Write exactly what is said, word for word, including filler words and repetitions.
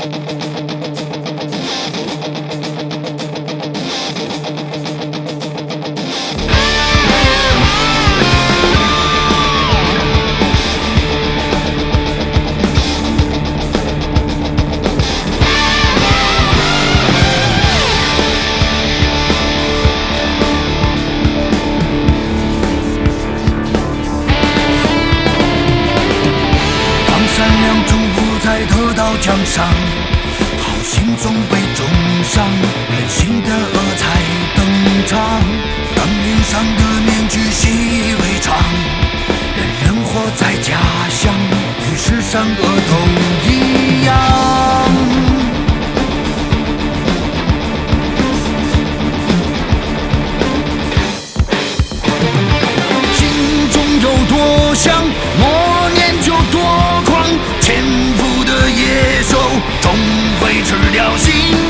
江上，好心总被重伤，人性的恶才登场。当脸上的面具习以为常，人人活在假象，与世上恶都一样。心中有多想，默念就多狂。潜伏的野兽终会吃掉心